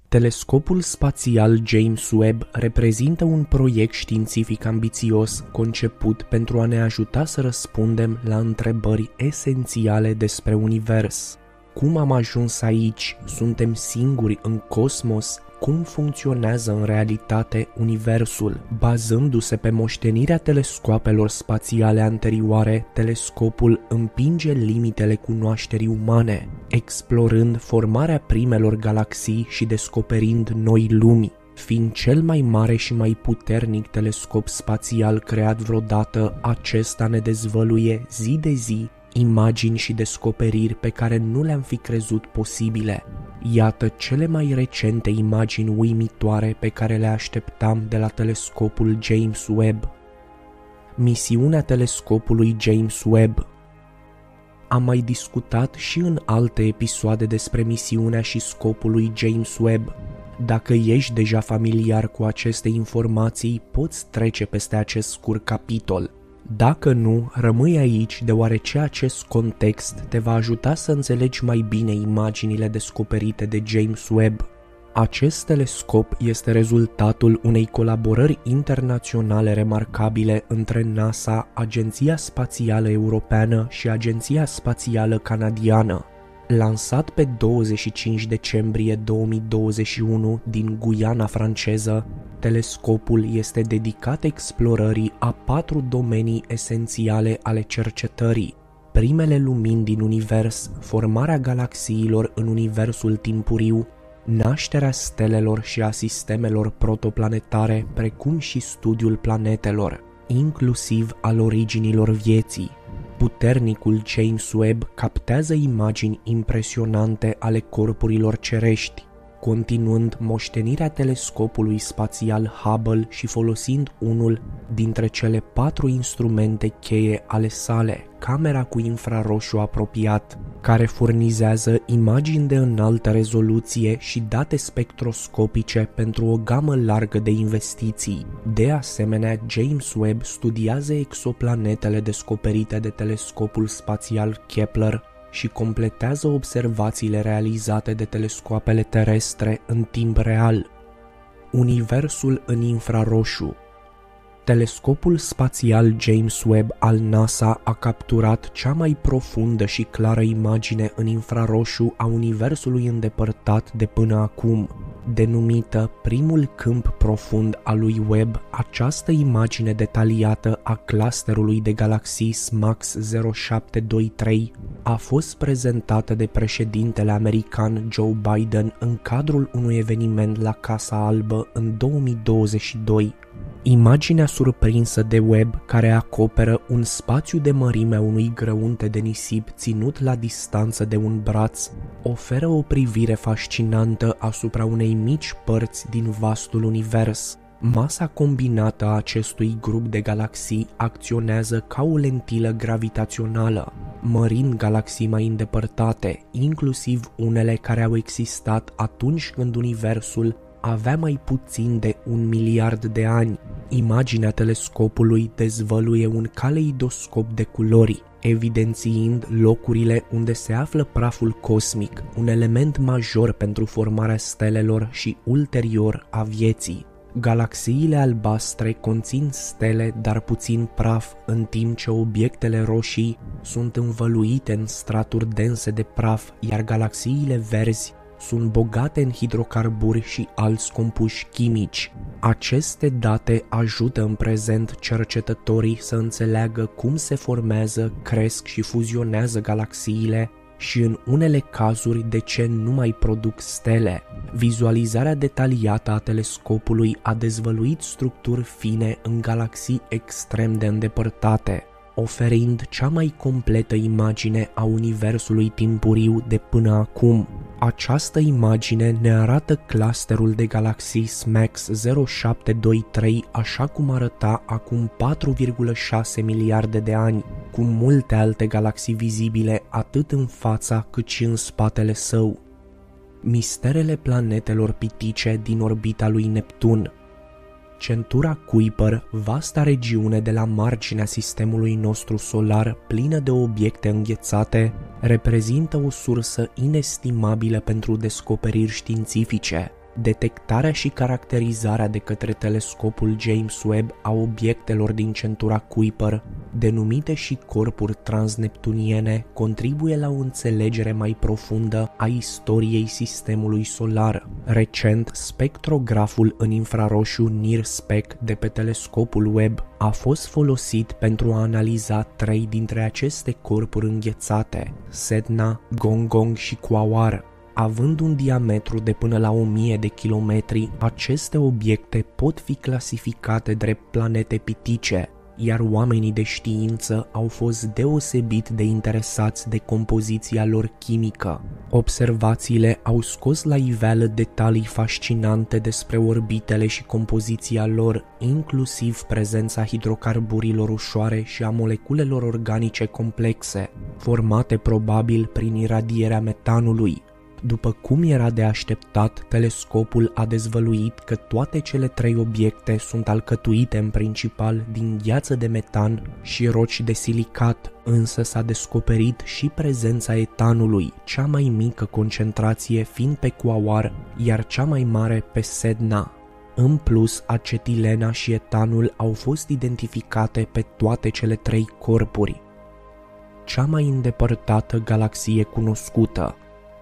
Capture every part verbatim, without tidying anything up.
Telescopul spațial James Webb reprezintă un proiect științific ambițios conceput pentru a ne ajuta să răspundem la întrebări esențiale despre univers. Cum am ajuns aici? Suntem singuri în cosmos? Cum funcționează în realitate universul? Bazându-se pe moștenirea telescoapelor spațiale anterioare, telescopul împinge limitele cunoașterii umane, explorând formarea primelor galaxii și descoperind noi lumi. Fiind cel mai mare și mai puternic telescop spațial creat vreodată, acesta ne dezvăluie zi de zi imagini și descoperiri pe care nu le-am fi crezut posibile. Iată cele mai recente imagini uimitoare pe care le așteptam de la telescopul James Webb. Misiunea telescopului James Webb. Am mai discutat și în alte episoade despre misiunea și scopul lui James Webb. Dacă ești deja familiar cu aceste informații, poți trece peste acest scurt capitol. Dacă nu, rămâi aici, deoarece acest context te va ajuta să înțelegi mai bine imaginile descoperite de James Webb. Acest telescop este rezultatul unei colaborări internaționale remarcabile între NASA, Agenția Spațială Europeană și Agenția Spațială Canadiană. Lansat pe douăzeci și cinci decembrie două mii douăzeci și unu din Guiana franceză, telescopul este dedicat explorării a patru domenii esențiale ale cercetării: primele lumini din univers, formarea galaxiilor în universul timpuriu, nașterea stelelor și a sistemelor protoplanetare, precum și studiul planetelor, inclusiv al originilor vieții. Puternicul James Webb captează imagini impresionante ale corpurilor cerești, continuând moștenirea telescopului spațial Hubble și folosind unul dintre cele patru instrumente cheie ale sale, camera cu infraroșu apropiat, care furnizează imagini de înaltă rezoluție și date spectroscopice pentru o gamă largă de investiții. De asemenea, James Webb studiază exoplanetele descoperite de telescopul spațial Kepler și completează observațiile realizate de telescoapele terestre în timp real. Universul în infraroșu. Telescopul spațial James Webb al NASA a capturat cea mai profundă și clară imagine în infraroșu a universului îndepărtat de până acum. Denumită primul câmp profund al lui Webb, această imagine detaliată a clusterului de galaxii SMACS zero șapte doi trei a fost prezentată de președintele american Joe Biden în cadrul unui eveniment la Casa Albă în două mii douăzeci și doi. Imaginea surprinsă de Webb, care acoperă un spațiu de mărimea unui grăunte de nisip ținut la distanță de un braț, oferă o privire fascinantă asupra unei mici părți din vastul univers. Masa combinată a acestui grup de galaxii acționează ca o lentilă gravitațională, mărind galaxii mai îndepărtate, inclusiv unele care au existat atunci când universul avea mai puțin de un miliard de ani. Imaginea telescopului dezvăluie un caleidoscop de culori, evidențiind locurile unde se află praful cosmic, un element major pentru formarea stelelor și ulterior a vieții. Galaxiile albastre conțin stele, dar puțin praf, în timp ce obiectele roșii sunt învăluite în straturi dense de praf, iar galaxiile verzi sunt bogate în hidrocarburi și alți compuși chimici. Aceste date ajută în prezent cercetătorii să înțeleagă cum se formează, cresc și fuzionează galaxiile și în unele cazuri de ce nu mai produc stele. Vizualizarea detaliată a telescopului a dezvăluit structuri fine în galaxii extrem de îndepărtate, oferind cea mai completă imagine a universului timpuriu de până acum. Această imagine ne arată clusterul de galaxii SMACS zero șapte doi trei așa cum arăta acum patru virgulă șase miliarde de ani, cu multe alte galaxii vizibile atât în fața cât și în spatele său. Misterele planetelor pitice din orbita lui Neptun. Centura Kuiper, vasta regiune de la marginea sistemului nostru solar plină de obiecte înghețate, reprezintă o sursă inestimabilă pentru descoperiri științifice. Detectarea și caracterizarea de către telescopul James Webb a obiectelor din centura Kuiper, denumite și corpuri transneptuniene, contribuie la o înțelegere mai profundă a istoriei sistemului solar. Recent, spectrograful în infraroșu NIRSPEC de pe telescopul Webb a fost folosit pentru a analiza trei dintre aceste corpuri înghețate, Sedna, Gong-Gong și Quaoar. Având un diametru de până la o mie de kilometri, aceste obiecte pot fi clasificate drept planete pitice, iar oamenii de știință au fost deosebit de interesați de compoziția lor chimică. Observațiile au scos la iveală detalii fascinante despre orbitele și compoziția lor, inclusiv prezența hidrocarburilor ușoare și a moleculelor organice complexe, formate probabil prin iradierea metanului. După cum era de așteptat, telescopul a dezvăluit că toate cele trei obiecte sunt alcătuite în principal din gheață de metan și roci de silicat, însă s-a descoperit și prezența etanului, cea mai mică concentrație fiind pe Quaoar, iar cea mai mare pe Sedna. În plus, acetilena și etanul au fost identificate pe toate cele trei corpuri. Cea mai îndepărtată galaxie cunoscută.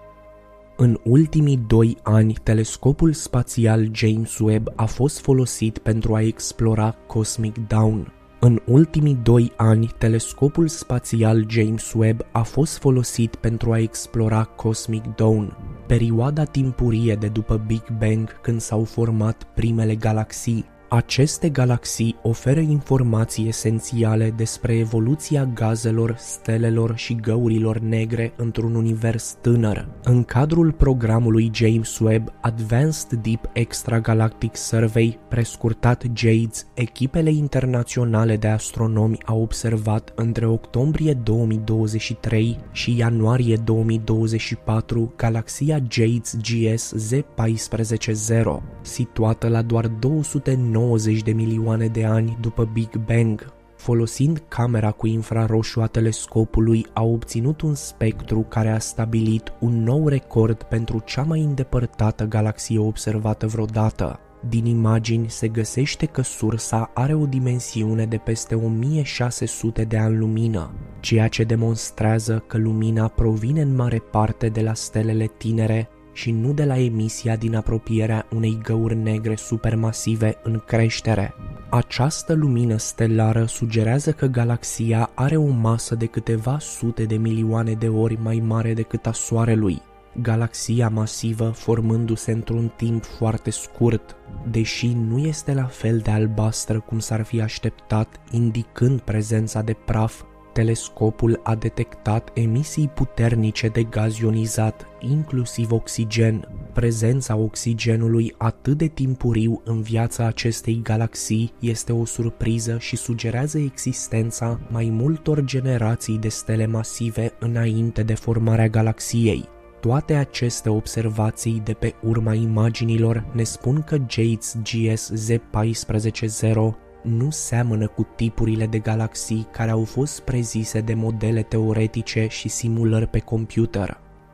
În ultimii doi ani, telescopul spațial James Webb a fost folosit pentru a explora Cosmic Dawn. În ultimii doi ani, telescopul spațial James Webb a fost folosit pentru a explora Cosmic Dawn, perioada timpurie de după Big Bang, când s-au format primele galaxii. Aceste galaxii oferă informații esențiale despre evoluția gazelor, stelelor și găurilor negre într-un univers tânăr. În cadrul programului James Webb Advanced Deep Extragalactic Survey, prescurtat JADES, echipele internaționale de astronomi au observat între octombrie două mii douăzeci și trei și ianuarie două mii douăzeci și patru galaxia JADES G S Z unu patru zero, situată la doar două sute nouăzeci de milioane de ani după Big Bang. Folosind camera cu infraroșu a telescopului, a obținut un spectru care a stabilit un nou record pentru cea mai îndepărtată galaxie observată vreodată. Din imagini se găsește că sursa are o dimensiune de peste o mie șase sute de ani lumină, ceea ce demonstrează că lumina provine în mare parte de la stelele tinere și nu de la emisia din apropierea unei găuri negre supermasive în creștere. Această lumină stelară sugerează că galaxia are o masă de câteva sute de milioane de ori mai mare decât a Soarelui. Galaxia masivă formându-se într-un timp foarte scurt, deși nu este la fel de albastră cum s-ar fi așteptat, indicând prezența de praf. Telescopul a detectat emisii puternice de gaz ionizat, inclusiv oxigen. Prezența oxigenului atât de timpuriu în viața acestei galaxii este o surpriză și sugerează existența mai multor generații de stele masive înainte de formarea galaxiei. Toate aceste observații de pe urma imaginilor ne spun că JADES G S Z unu patru zero nu seamănă cu tipurile de galaxii care au fost prezise de modele teoretice și simulări pe computer.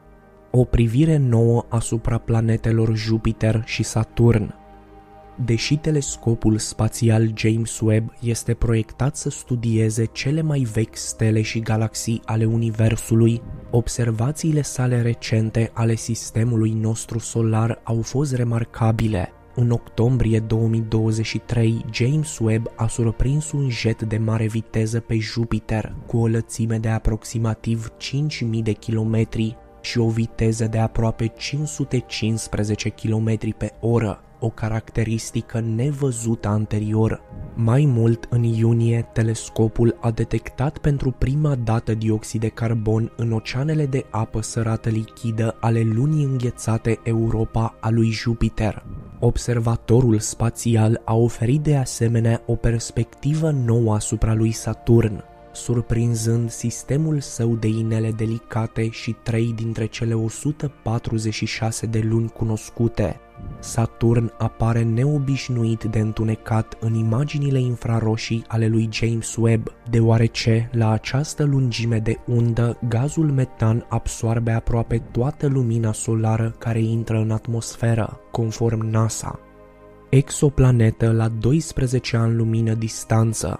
O privire nouă asupra planetelor Jupiter și Saturn. Deși telescopul spațial James Webb este proiectat să studieze cele mai vechi stele și galaxii ale Universului, observațiile sale recente ale sistemului nostru solar au fost remarcabile. În octombrie două mii douăzeci și trei, James Webb a surprins un jet de mare viteză pe Jupiter, cu o lățime de aproximativ cinci mii de kilometri și o viteză de aproape cinci sute cincisprezece kilometri pe oră, o caracteristică nevăzută anterior. Mai mult, în iunie, telescopul a detectat pentru prima dată dioxid de carbon în oceanele de apă sărată lichidă ale lunii înghețate Europa a lui Jupiter. Observatorul spațial a oferit de asemenea o perspectivă nouă asupra lui Saturn. surprinzând sistemul său de inele delicate și trei dintre cele o sută patruzeci și șase de luni cunoscute. Saturn apare neobișnuit de întunecat în imaginile infraroșii ale lui James Webb, deoarece la această lungime de undă gazul metan absoarbe aproape toată lumina solară care intră în atmosferă, conform NASA. Exoplanetă la doisprezece ani lumină distanță.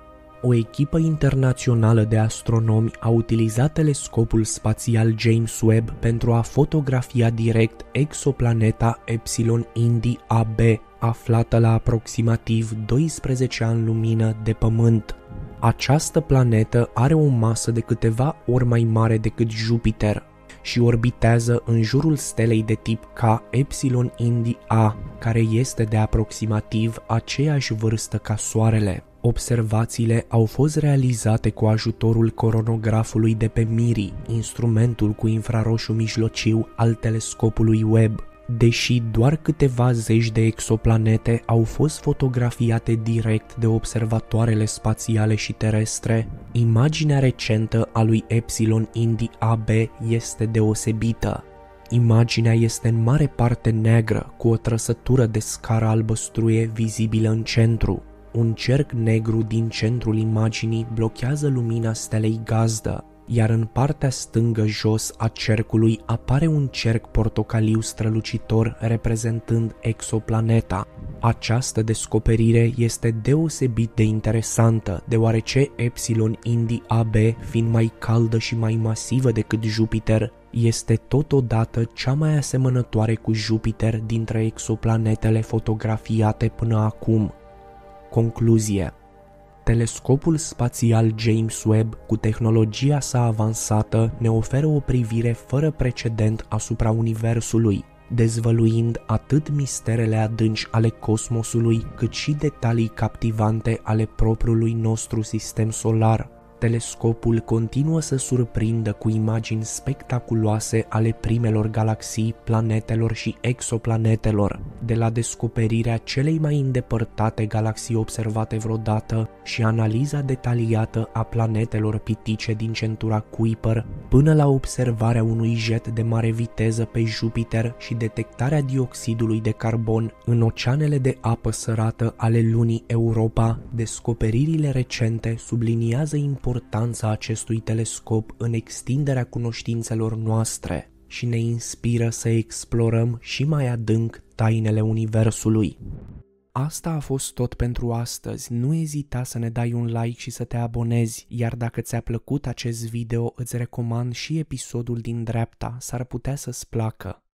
O echipă internațională de astronomi a utilizat telescopul spațial James Webb pentru a fotografia direct exoplaneta Epsilon Indi A B, aflată la aproximativ doisprezece ani lumină de Pământ. Această planetă are o masă de câteva ori mai mare decât Jupiter și orbitează în jurul stelei de tip K Epsilon Indi A, care este de aproximativ aceeași vârstă ca Soarele. Observațiile au fost realizate cu ajutorul coronografului de pe MIRI, instrumentul cu infraroșu mijlociu al telescopului Webb. Deși doar câteva zeci de exoplanete au fost fotografiate direct de observatoarele spațiale și terestre, imaginea recentă a lui Epsilon Indi A B este deosebită. Imaginea este în mare parte neagră, cu o trăsătură de scară albăstruie vizibilă în centru. Un cerc negru din centrul imaginii blochează lumina stelei gazdă, iar în partea stângă jos a cercului apare un cerc portocaliu strălucitor reprezentând exoplaneta. Această descoperire este deosebit de interesantă, deoarece Epsilon Indi A B, fiind mai caldă și mai masivă decât Jupiter, este totodată cea mai asemănătoare cu Jupiter dintre exoplanetele fotografiate până acum. Concluzie: telescopul spațial James Webb, cu tehnologia sa avansată, ne oferă o privire fără precedent asupra Universului, dezvăluind atât misterele adânci ale cosmosului, cât și detalii captivante ale propriului nostru sistem solar. Telescopul continuă să surprindă cu imagini spectaculoase ale primelor galaxii, planetelor și exoplanetelor, de la descoperirea celei mai îndepărtate galaxii observate vreodată și analiza detaliată a planetelor pitice din centura Kuiper, până la observarea unui jet de mare viteză pe Jupiter și detectarea dioxidului de carbon în oceanele de apă sărată ale lunii Europa. Descoperirile recente subliniază importanța importanța acestui telescop în extinderea cunoștințelor noastre și ne inspiră să explorăm și mai adânc tainele Universului. Asta a fost tot pentru astăzi. Nu ezita să ne dai un like și să te abonezi, iar dacă ți-a plăcut acest video, îți recomand și episodul din dreapta, s-ar putea să-ți placă.